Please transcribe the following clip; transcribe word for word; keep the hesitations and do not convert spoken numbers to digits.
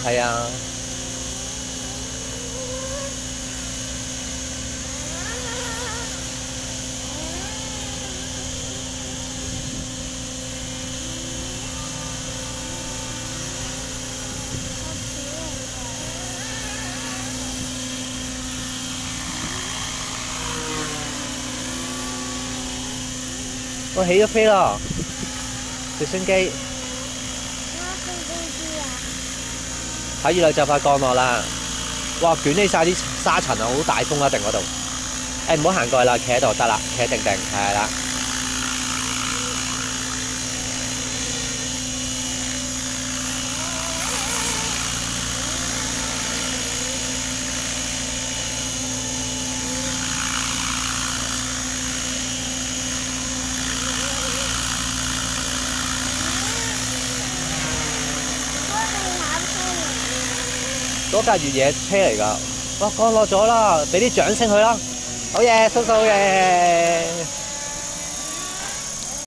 係啊。我起咗飛啦，直升機喺二樓就快降落啦！哇，捲起晒啲沙塵啊，好大風啊，定嗰度。誒，唔好行過去啦，企喺度得啦，企定定係啦。嗰架越野車嚟㗎，哇降落咗啦！俾啲掌聲佢啦，好嘢，叔叔好嘢！